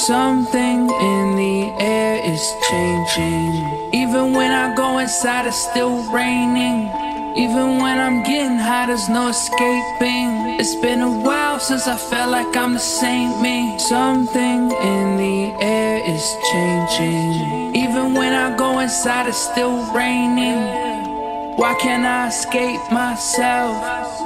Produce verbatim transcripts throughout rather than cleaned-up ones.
Something in the air is changing. Even when I go inside, it's still raining. Even when I'm getting high, there's no escaping. It's been a while since I felt like I'm the same me. Something in the air is changing. Even when I go inside, it's still raining. Why can't I escape myself?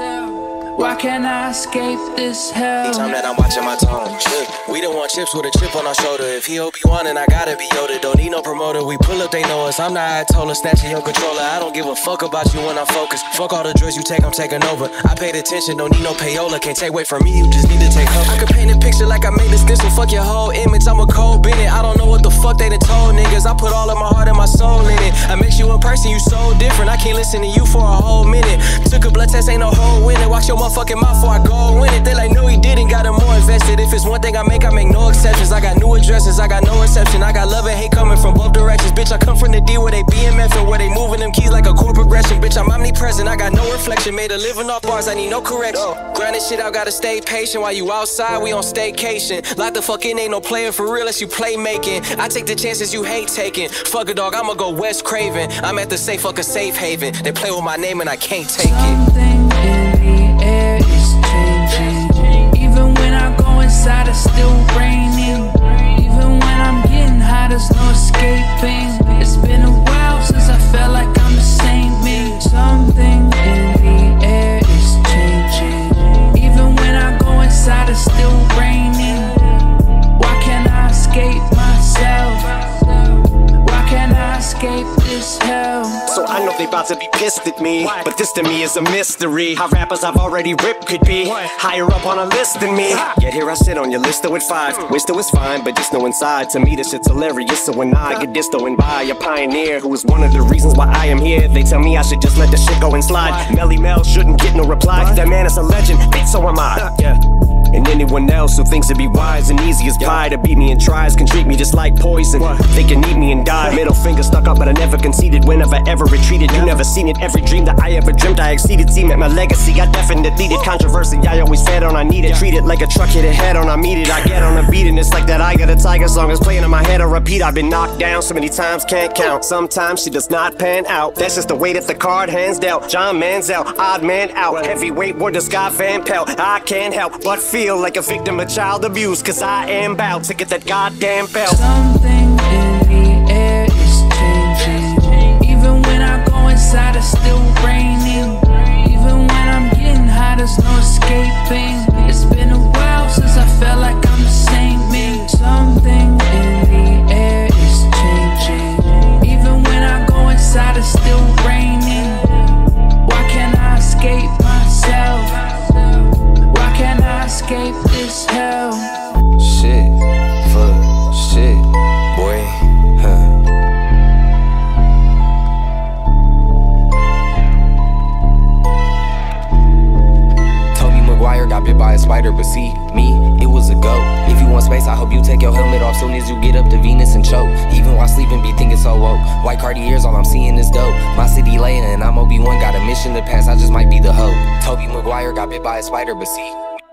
Why can't I escape this hell? Time that I'm watching my tone. Look, we don't want chips with a chip on our shoulder. If he Obi-Wan and I gotta be Yoda. Don't need no promoter, we pull up, they know us. I'm not Ayatollah, snatching your controller. I don't give a fuck about you when I'm focused. Fuck all the drugs you take, I'm taking over. I paid attention, don't need no payola. Can't take away from me, you just need to take hope. I could paint a picture like I made a stencil. Fuck your whole image, I'm a cold Bennett. I don't know what the fuck they done told niggas. I put all of my heart and my soul in it. I make you a person, you so different. I can't listen to you for a whole minute. Took a blood test, ain't no whole winner. Watch your motherfucking mouth before I go win it. They like, no he didn't, got him more invested. If it's one thing I make, I make no exceptions. I got new addresses, I got no reception. I got love and hate coming from both directions. Bitch, I come from the D where they B M F and where they moving them keys like a chord progression. Bitch, I'm omnipresent, I got no reflection. Made a living off bars, I need no correction. Grind this shit out, gotta stay patient. While you outside, we on staycation. Lock the fuck in, ain't no player for real unless you play making. I take the chances you hate taking. Fuck a dog, I'ma go West Craven. I'm at the safe, fuck a safe haven. They play with my name and I can't take it. Something in the air is changing. Even when I go inside, it's still raining. Even when I'm getting high, there's no escaping. It's been a while since I felt like I'm the same me. Something in the air is changing. Even when I go inside, it's still raining. Why can't I escape myself? Why can't I escape this hell? So I know they about to be pissed at me, but this to me is a mystery. How rappers I've already ripped could be higher up on a list than me. Yet here I sit on your list with five. Wish that was fine, but just know inside, to me this shit's hilarious. So when I get distoing by a pioneer who is one of the reasons why I am here, they tell me I should just let the shit go and slide. Melly Mel shouldn't get no reply. That man is a legend, bitch, so am I. Yeah. And anyone else who thinks it'd be wise and easy as pie to beat me and tries can treat me just like poison. They can eat me and die. Middle finger stuck up, but I never conceded. Whenever ever retreated, you never seen it. Every dream that I ever dreamt, I exceeded. Team at my legacy, I definitely did. Controversy, I always fed on, I need it. Treat it like a truck hit a head on, I meet it. I get on a beat and it's like that I Got a Tiger song is playing in my head. I repeat, I've been knocked down so many times, can't count. Sometimes she does not pan out. That's just the way that the card hands dealt. John Manziel, odd man out. Heavyweight word to Scott Van Pelt. I can't help but feel like a victim of child abuse, cause I am bound to get that goddamn belt. Something in the air is changing. Even when I go inside, it's still raining. Even when I'm getting high, there's no escaping. It's been a while since I felt like I'm the same me. Something in the air is changing. Even when I go inside, it's still raining. Why can't I escape myself? Why can't I escape this hell? Shit, fuck, shit, boy, huh. Tobey Maguire got bit by a spider, but see, me, it was a go. If you want space, I hope you take your helmet off soon as you get up to Venus and choke. Even while sleeping, be thinking so woke. White Cartiers, all I'm seeing is dope. My city laying and I'm Obi-Wan, got a mission to pass, I just might be the hoe. Tobey Maguire got bit by a spider, but see,